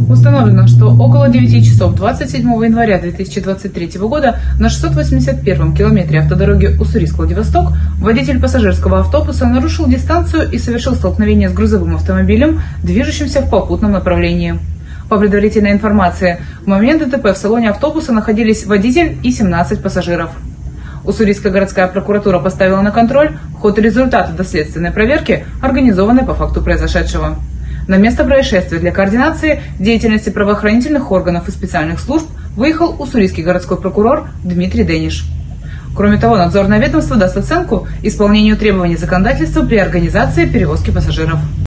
Установлено, что около 9 часов 27 января 2023 года на 681-м километре автодороги Уссурийск-Владивосток водитель пассажирского автобуса нарушил дистанцию и совершил столкновение с грузовым автомобилем, движущимся в попутном направлении. По предварительной информации, в момент ДТП в салоне автобуса находились водитель и 17 пассажиров. Уссурийская городская прокуратура поставила на контроль ход и результаты доследственной проверки, организованной по факту произошедшего. На место происшествия для координации деятельности правоохранительных органов и специальных служб выехал уссурийский городской прокурор Дмитрий Дениш. Кроме того, надзорное ведомство даст оценку исполнению требований законодательства при организации перевозки пассажиров.